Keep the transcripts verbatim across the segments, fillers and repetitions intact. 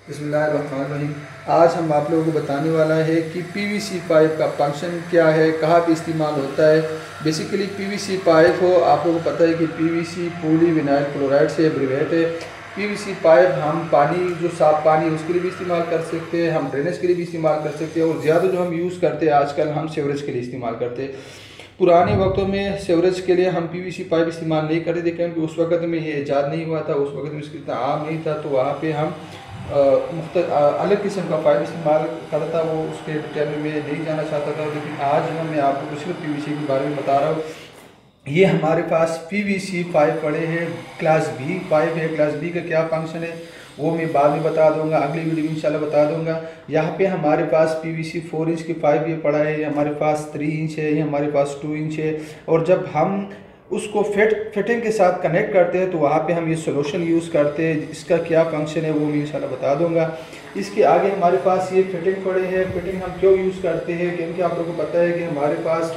बिस्मिल्लाहिर्रहमानिर्रहीम। आज हम आप लोगों को बताने वाला है कि पीवीसी पाइप का फंक्शन क्या है, कहाँ पे इस्तेमाल होता है। बेसिकली पीवीसी पाइप हो, आप लोगों को पता है कि पीवीसी पॉली विनाइल क्लोराइड से एब्रीवेट है। पीवीसी पाइप हम पानी जो साफ़ पानी है उसके लिए भी इस्तेमाल कर सकते हैं, हम ड्रेनेज के लिए भी इस्तेमाल कर सकते हैं और ज़्यादा जो हम यूज़ करते हैं आजकल हम सीवरेज के लिए इस्तेमाल करते हैं। पुराने वक्तों में सीवरेज के लिए हम पीवीसी पाइप इस्तेमाल नहीं करते थे क्योंकि उस वक्त में ये ईजाद नहीं हुआ था, उस वक्त में इसका इतना आम नहीं था। तो वहाँ पे हम मुख्त अलग किस्म का पाइप इस्तेमाल करता, वो उसके डिटेल में नहीं जाना चाहता था। लेकिन आज जो मैं आपको सिर्फ पीवीसी के बारे में बता रहा हूँ। ये हमारे पास पीवीसी पाइप पड़े हैं, क्लास बी पाइप है। क्लास बी का क्या फंक्शन है वो मैं बाद में बता दूंगा, अगली वीडियो में इंशाल्लाह बता दूंगा। यहाँ पे हमारे पास पीवीसी फोर इंच की पाइप ये पड़ा है, ये हमारे पास थ्री इंच है, ये हमारे पास टू इंच है। और जब हम उसको फिट फिटिंग के साथ कनेक्ट करते हैं तो वहाँ पे हम ये सोल्यूशन यूज़ करते हैं। इसका क्या फंक्शन है वो मैं इंशाल्लाह बता दूंगा। इसके आगे हमारे पास ये फिटिंग पड़े हैं। फिटिंग हम क्यों यूज़ करते हैं क्योंकि आप लोगों को पता है कि हमारे पास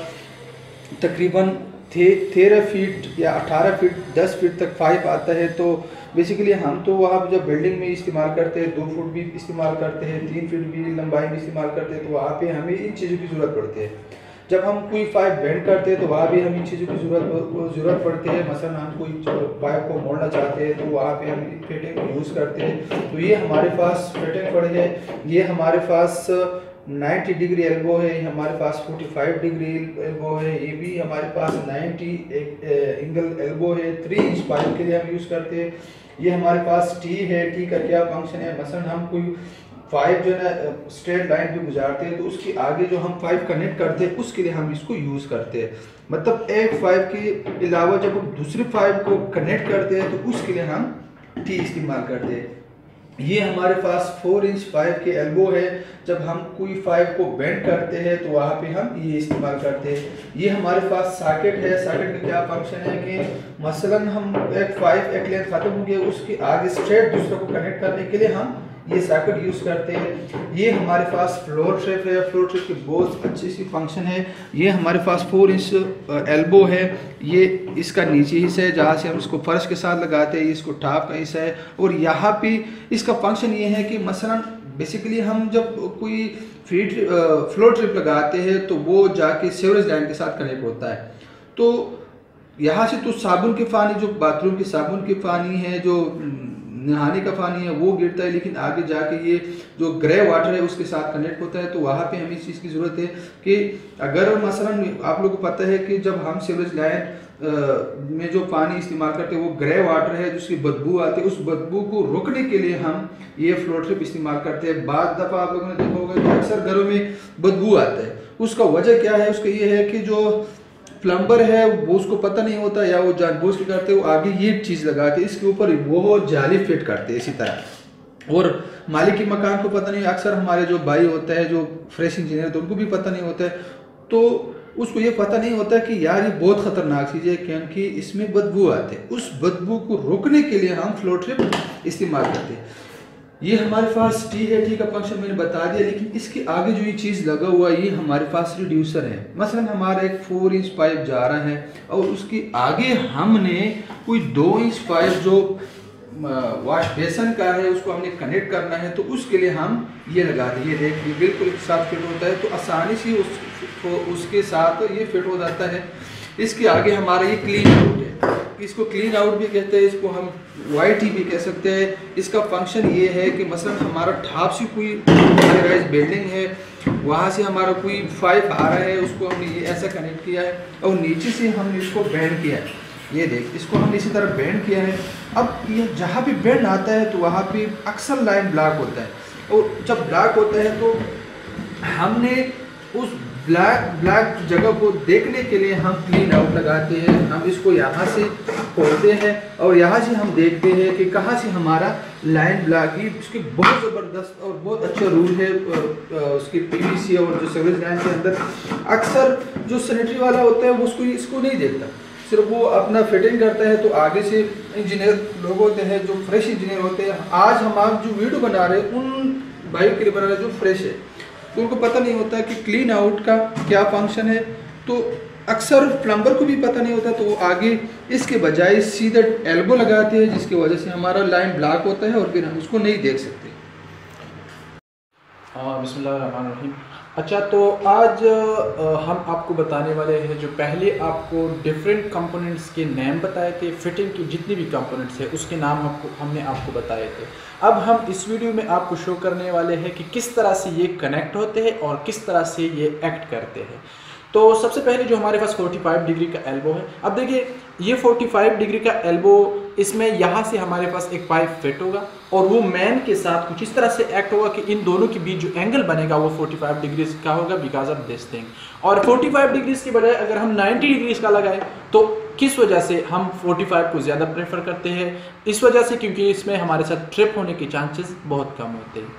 तकरीबन थे तेरह फीट या अठारह फीट दस फीट तक पाइप आता है। तो बेसिकली हम तो वहाँ पर जब बिल्डिंग में इस्तेमाल करते हैं, दो फुट भी इस्तेमाल करते हैं, तीन फीट भी लंबाई में इस्तेमाल करते हैं, तो वहाँ पे हमें इन चीज़ों की ज़रूरत पड़ती है। जब हम कोई पाइप बेंड करते हैं तो वहाँ भी हम इन चीज़ों की ज़रूरत ज़रूरत पड़ती है। मसलन हम कोई पाइप को मोड़ना चाहते हैं तो वहाँ पे हम फिटिंग को यूज़ करते हैं। तो ये हमारे पास फिटिंग पड़े है। ये हमारे पास नब्बे डिग्री एल्बो है, ये हमारे पास पैंतालीस डिग्री एल्बो है, ये भी हमारे पास नब्बे एंगल एल्बो है। थ्री इंच पाइप के लिए हम यूज़ करते हैं। ये हमारे पास टी है। टी का क्या फंक्शन है, मसलन हम कोई पाइप जो है ना स्ट्रेट लाइन पे गुजारते हैं तो उसके आगे जो हम पाइप कनेक्ट करते हैं उसके लिए हम इसको यूज़ करते हैं। मतलब एक पाइप के अलावा जब हम दूसरे पाइप को कनेक्ट करते हैं तो उसके लिए हम टी इस्तेमाल करते हैं। ये हमारे पास फोर इंच पाइप के एल्बो है। जब हम कोई पाइप को बेंड करते हैं तो वहाँ पे हम ये इस्तेमाल करते हैं। ये हमारे पास सॉकेट है। सॉकेट का क्या फंक्शन है कि मसलन हम एक पाइप एक लेंथ ख़त्म हो गया, उसके आगे स्ट्रेट दूसरे को कनेक्ट करने के लिए हम ये सॉकेट यूज़ करते हैं। ये हमारे पास फ्लोर ट्रिप है। फ्लोर ट्रिप की बहुत अच्छी सी फंक्शन है। ये हमारे पास फोर इंच एल्बो है। ये इसका नीचे हिस्सा है जहाँ से हम इसको फर्श के साथ लगाते हैं, ये इसको टॉप का हिस्सा है। और यहाँ पे इसका फंक्शन ये है कि मसलन बेसिकली हम जब कोई फीट फ्लोर ट्रिप लगाते हैं तो वो जाके सीवरेज लाइन के साथ कनेक्ट होता है। तो यहाँ से तो साबुन के पानी, जो बाथरूम के साबुन के पानी है, जो नहाने का पानी है, वो गिरता है। लेकिन आगे जाके ये जो ग्रे वाटर है उसके साथ कनेक्ट होता है। तो वहाँ पे हमें इस चीज़ की ज़रूरत है कि अगर मसलन आप लोगों को पता है कि जब हम सीवरेज लाइन में जो पानी इस्तेमाल करते हैं वो ग्रे वाटर है जिसकी बदबू आती है, उस बदबू को रोकने के लिए हम ये फ्लोर ट्रिप इस्तेमाल करते हैं। बाद दफ़ा आप लोगों ने देखा होगा कि अक्सर घरों में बदबू आता है। उसका वजह क्या है, उसका ये है कि जो प्लम्बर है वो उसको पता नहीं होता या वो जानबूझ के करते हैं, वो आगे ये चीज़ लगा के इसके ऊपर वो जाली फिट करते हैं इसी तरह। और मालिक के मकान को पता नहीं, अक्सर हमारे जो भाई होते हैं जो फ्रेश इंजीनियर तो उनको भी पता नहीं होता है। तो उसको ये पता नहीं होता कि यार ये बहुत ख़तरनाक चीज़ है क्योंकि इसमें बदबू आते हैं। उस बदबू को रोकने के लिए हम फ्लोर ट्रिप इस्तेमाल करते हैं। ये हमारे पास टी है। टी का फंक्शन मैंने बता दिया। लेकिन इसके आगे जो ये चीज़ लगा हुआ है ये हमारे पास रिड्यूसर है। मसलन हमारा एक फोर इंच पाइप जा रहा है और उसके आगे हमने कोई दो इंच पाइप जो वाश बेसन का है उसको हमने कनेक्ट करना है, तो उसके लिए हम ये लगा दें। ये देखिए बिल्कुल एक साथ फिट होता है, तो आसानी से उस, तो उसके साथ ये फिट हो जाता है। इसके आगे हमारा ये क्लीन आउट है। इसको क्लीन आउट भी कहते हैं, इसको हम वाइट ही भी कह सकते हैं। इसका फंक्शन ये है कि मसलन हमारा ठाप से कोई हाई राइज बिल्डिंग है, वहाँ से हमारा कोई पाइप आ रहा है, उसको हमने ये ऐसा कनेक्ट किया है और नीचे से हमने इसको बेंड किया है। ये देख, इसको हमने इसी तरह बेंड किया है। अब ये जहाँ भी बेंड आता है तो वहाँ पे अक्सर लाइन ब्लॉक होता है, और जब ब्लॉक होता है तो हमने उस ब्लैक ब्लैक जगह को देखने के लिए हम क्लीन आउट लगाते हैं। हम इसको यहाँ से खोलते हैं और यहाँ से हम देखते हैं कि कहाँ से हमारा लाइन ब्लॉक ही। उसकी बहुत ज़बरदस्त और बहुत अच्छा रूल है उसकी पीवीसी और जो सीवरेज लाइन के अंदर। अक्सर जो सैनिटरी वाला होता है वो उसको इसको नहीं देखता, सिर्फ वो अपना फिटिंग करता है। तो आगे से इंजीनियर लोग होते हैं जो फ्रेश इंजीनियर होते हैं। आज हम आप जो वीडियो बना रहे हैं उन भाइयों के लिए बना रहे हैं जो फ्रेश है, तो उनको पता नहीं होता कि क्लीन आउट का क्या फंक्शन है। तो अक्सर प्लम्बर को भी पता नहीं होता, तो वो आगे इसके बजाय सीधा एल्बो लगाते हैं जिसकी वजह से हमारा लाइन ब्लॉक होता है और फिर हम उसको नहीं देख सकते। बिस्मिल्लाहिर्रहमानिर्रहीम। अच्छा, तो आज अ, हम आपको बताने वाले हैं, जो पहले आपको डिफरेंट कंपोनेंट्स के नेम बताए थे, फिटिंग की जितनी भी कंपोनेंट्स है उसके नाम आपको हमने आपको बताए थे। अब हम इस वीडियो में आपको शो करने वाले हैं कि किस तरह से ये कनेक्ट होते हैं और किस तरह से ये एक्ट करते हैं। तो सबसे पहले जो हमारे पास पैंतालीस डिग्री का एल्बो है, अब देखिए ये पैंतालीस डिग्री का एल्बो, इसमें यहाँ से हमारे पास एक पाइप फिट होगा और वो मैन के साथ कुछ इस तरह से एक्ट होगा कि इन दोनों के बीच जो एंगल बनेगा वो पैंतालीस डिग्री का होगा बिकॉज ऑफ दिस थिंग। और पैंतालीस डिग्री के बजाय अगर हम नब्बे डिग्री का लगाएं तो किस वजह से हम पैंतालीस को ज़्यादा प्रेफर करते हैं? इस वजह से क्योंकि इसमें हमारे साथ ट्रिप होने के चांसेस बहुत कम होते हैं।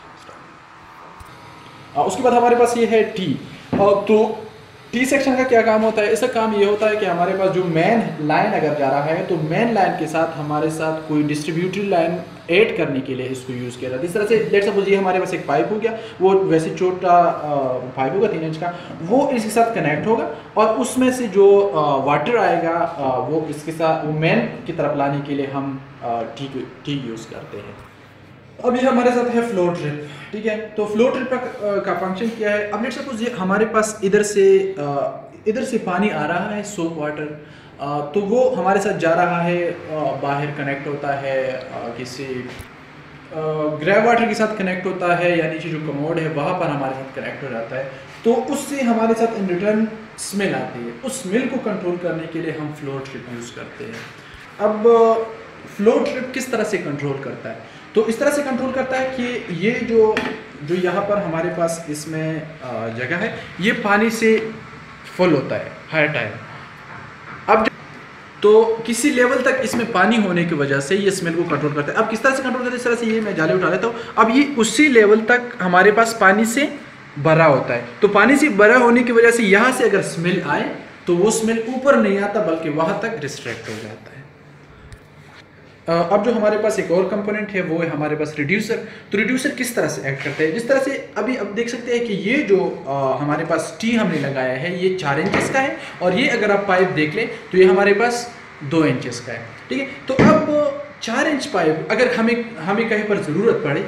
उसके बाद हमारे पास ये है टी। तो टी सेक्शन का क्या काम होता है? इसका काम ये होता है कि हमारे पास जो मेन लाइन अगर जा रहा है तो मेन लाइन के साथ हमारे साथ कोई डिस्ट्रीब्यूटरी लाइन ऐड करने के लिए इसको यूज़ किया जाता है। इस तरह से लेट सपोज ये हमारे पास एक पाइप हो गया, वो वैसे छोटा पाइप होगा तीन इंच का, वो इसके साथ कनेक्ट होगा और उसमें से जो वाटर आएगा वो इसके साथ वो मेन की तरफ लाने के लिए हम टी टी यूज़ करते हैं। अब ये हमारे साथ है फ्लो ट्रिप, ठीक है। तो फ्लो ट्रिप का, का फंक्शन क्या है? अब लेट सपोज ये हमारे पास इधर से इधर से पानी आ रहा है, सोप वाटर, तो वो हमारे साथ जा रहा है, बाहर कनेक्ट होता है किसी ग्रे वाटर के साथ कनेक्ट होता है, यानी कि जो कमोड है वहाँ पर हमारे साथ कनेक्ट हो जाता है। तो उससे हमारे साथ इन रिटर्न स्मेल आती है। उस स्मेल को कंट्रोल करने के लिए हम फ्लो ट्रिप यूज़ करते हैं। अब फ्लो ट्रिप किस तरह से कंट्रोल करता है? तो इस तरह से कंट्रोल करता है कि ये जो जो यहाँ पर हमारे पास इसमें जगह है, ये पानी से फुल होता है हर टाइम। अब तो किसी लेवल तक इसमें पानी होने की वजह से ये स्मेल को कंट्रोल करता है। अब किस तरह से कंट्रोल करता है? इस तरह से ये मैं जाले उठा लेता हूँ। अब ये उसी लेवल तक हमारे पास पानी से भरा होता है। तो पानी से भरा होने की वजह से यहाँ से अगर स्मेल आए तो वो स्मेल ऊपर नहीं आता बल्कि वहाँ तक रिस्ट्रिक्ट हो जाता है। अब जो हमारे पास एक और कंपोनेंट है वो है हमारे पास रिड्यूसर। तो रिड्यूसर किस तरह से एक्ट करते हैं? जिस तरह से अभी अब देख सकते हैं कि ये जो आ, हमारे पास टी हमने लगाया है ये चार इंचेस का है और ये अगर आप पाइप देख लें तो ये हमारे पास दो इंचेस का है, ठीक है। तो अब चार इंच पाइप अगर हमें हमें कहीं पर ज़रूरत पड़े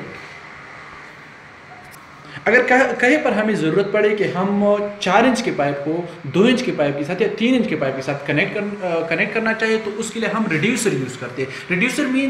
अगर कहीं पर हमें ज़रूरत पड़े कि हम चार इंच के पाइप को दो इंच के पाइप के साथ या तीन इंच के पाइप के साथ कनेक्ट कर कनेक्ट करना चाहिए तो उसके लिए हम रिड्यूसर यूज़ करते हैं। रिड्यूसर मीन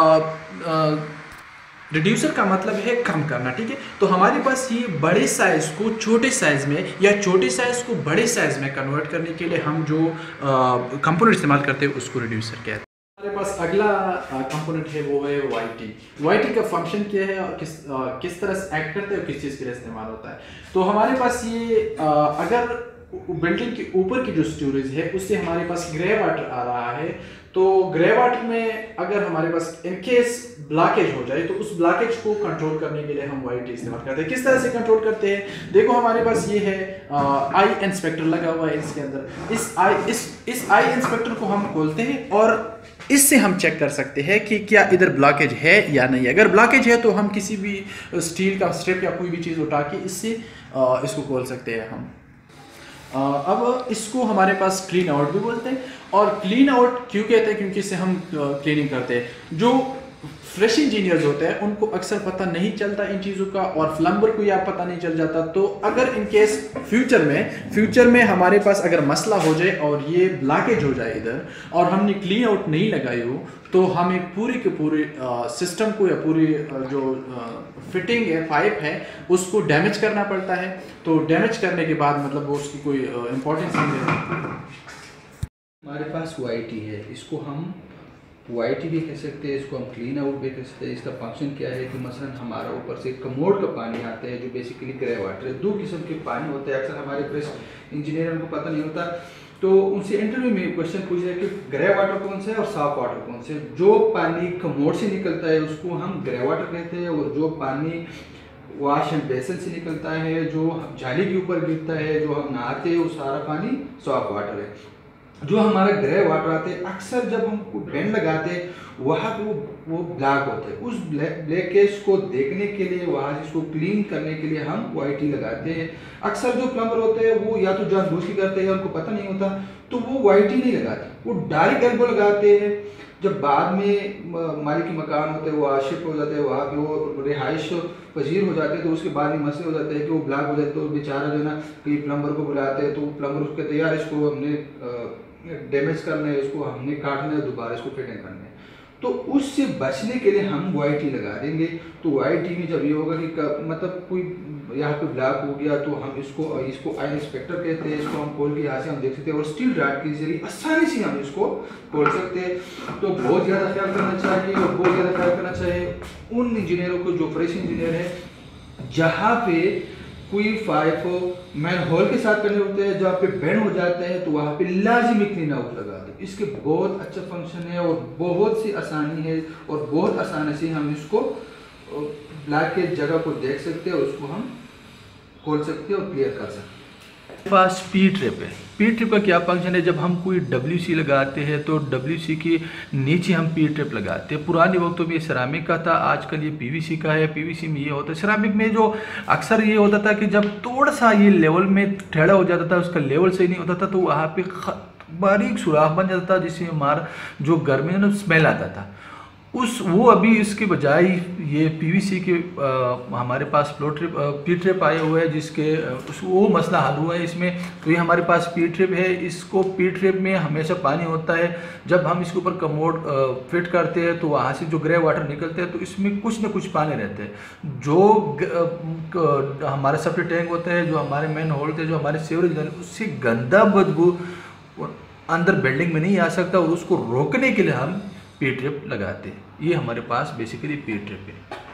रिड्यूसर का मतलब है कम करना, ठीक है। तो हमारे पास ये बड़े साइज़ को छोटे साइज़ में या छोटे साइज़ को बड़े साइज़ में कन्वर्ट करने के लिए हम जो कंपोनेंट इस्तेमाल करते हैं उसको रिड्यूसर कहते हैं। हमारे पास अगला कंपोनेंट है वो है वाईटी। वाईटी का फंक्शन क्या है और किस आ, किस तरह से एक्ट करते हैं और किस चीज़ के लिए इस्तेमाल होता है? तो हमारे पास ये आ, अगर बिल्डिंग के ऊपर की जो स्टोरेज है उससे हमारे पास ग्रे वाटर आ रहा है, तो ग्रे वाटर में अगर हमारे पास इन केस ब्लॉकेज हो जाए तो उस ब्लॉकेज को कंट्रोल करने के लिए हम वाईटी इस्तेमाल करते हैं। किस तरह से कंट्रोल करते हैं? देखो हमारे पास ये है आई इंस्पेक्टर लगा हुआ है इसके अंदर। इस आई इस इस आई इंस्पेक्टर को हम खोलते हैं और इससे हम चेक कर सकते हैं कि क्या इधर ब्लॉकेज है या नहीं। अगर ब्लॉकेज है तो हम किसी भी स्टील का स्ट्रिप या कोई भी चीज़ उठा के इससे इसको खोल सकते हैं हम। अब इसको हमारे पास क्लीन आउट भी बोलते हैं। और क्लीन आउट क्यों कहते हैं? क्योंकि इससे हम क्लीनिंग करते हैं। जो फ्रेश इंजीनियर्स होते हैं उनको अक्सर पता नहीं चलता इन चीज़ों का और प्लम्बर को या पता नहीं चल जाता। तो अगर इन केस फ्यूचर में फ्यूचर में हमारे पास अगर मसला हो जाए और ये ब्लॉकेज हो जाए इधर और हमने क्लीन आउट नहीं लगाई हो तो हमें पूरे के पूरे सिस्टम को या पूरी जो फिटिंग है पाइप है उसको डैमेज करना पड़ता है। तो डैमेज करने के बाद मतलब वो उसकी कोई इम्पोर्टेंस नहीं है। हमारे पास वाईटी है, इसको हम वाईटी भी कह सकते हैं, इसको हम क्लीन आउट भी कह सकते हैं। इसका फंक्शन क्या है कि मसलन हमारा ऊपर से कमोड का पानी आता है जो बेसिकली ग्रे वाटर है। दो किस्म के पानी होते हैं, अक्सर हमारे फ्रेश इंजीनियर को पता नहीं होता तो उनसे इंटरव्यू में क्वेश्चन पूछ रहे कि ग्रे वाटर कौन सा है और साफ वाटर कौन से। जो पानी कमोड से निकलता है उसको हम ग्रे वाटर कहते हैं और जो पानी वॉश एंड बेसिन से निकलता है, जो जाली के ऊपर गिरता है, जो हम नहाते हैं वो सारा पानी साफ वाटर है। जो हमारा ग्रे वाटर आते हैं अक्सर जब हम पेन लगाते हैं वहाँ पे वो वो ब्लैक होते हैं। उस ब्लैक ब्लैकेज को देखने के लिए वहाँ से इसको क्लीन करने के लिए हम वाईटी लगाते हैं। अक्सर जो प्लम्बर होते हैं वो या तो जानबूझ के करते हैं, उनको पता नहीं होता तो वो वाईटी नहीं लगाते, वो डायरेक्ट एल्बो लगाते हैं। जब बाद में मालिकी मकान होते हैं वो आशिफ हो जाते हैं, वहाँ पे वो रिहाइश पजीर हो जाते हैं, तो उसके बाद में मसले हो जाते हैं कि वो ब्लॉक हो जाते हैं, तो बेचारा जो है ना कहीं प्लम्बर को बुलाते हैं, तो प्लम्बर उसके तैयार इसको हमने डैमेज करना है, इसको हमने काटना है, दोबारा इसको फिटिंग करना है। तो उससे बचने के लिए हम वाई टी लगा देंगे। तो वाई टी में जब ये होगा कि मतलब कोई यहाँ पे ब्लॉक हो गया तो हम इसको इसको आई इंस्पेक्टर कहते हैं, इसको हम खोल के यहाँ से हम देख सकते हैं और स्टील रॉड के जरिए आसानी से हम इसको खोल सकते हैं। तो बहुत ज़्यादा ख्याल करना चाहिए और बहुत ज़्यादा ख्याल करना चाहिए उन इंजीनियरों को जो फ्रेश इंजीनियर है, जहाँ पे कोई पाइप मैन होल के साथ करने होते हैं, जहाँ पे बेंड हो जाते हैं तो वहाँ पे लाजिमी क्लीन आउट लगा दें। इसके बहुत अच्छा फंक्शन है और बहुत सी आसानी है और बहुत आसानी से हम इसको ब्लॉक के जगह को देख सकते हैं और उसको हम खोल सकते हैं और क्लियर कर सकते हैं। पास पी ट्रिप है। पी ट्रिप का क्या फंक्शन है, जब हम कोई डब्ल्यू सी लगाते हैं तो डब्ल्यू सी के नीचे हम पी ट्रिप लगाते हैं। पुराने वक्तों में ये सिरामिक का था, आजकल ये पी वी सी का है। पी वी सी में ये होता है, सिरामिक में जो अक्सर ये होता था कि जब थोड़ा सा ये लेवल में टेढ़ा हो जाता था, उसका लेवल सही नहीं होता था, तो वहाँ पे बारीक सुराख बन जाता था जिससे हमारा जो गर्मी में स्मेल आता था। उस वो अभी इसके बजाय ये पीवीसी के आ, हमारे पास फ्लो ट्रिप पी ट्रिप आए हुए हैं, जिसके उस वो मसला हल हुआ है इसमें। तो ये हमारे पास पी ट्रिप है। इसको पी ट्रिप में हमेशा पानी होता है। जब हम इसके ऊपर कमोड फिट करते हैं तो वहाँ से जो ग्रे वाटर निकलते हैं तो इसमें कुछ ना कुछ पानी रहते हैं। जो ग, हमारा सेप्टिक टैंक होता है, जो हमारे मेन होल थे, जो हमारे सीवरेज, उससे गंदा बदबू अंदर बिल्डिंग में नहीं आ सकता और उसको रोकने के लिए हम पी ट्रिप लगाते हैं। ये हमारे पास बेसिकली पी ट्रिप है।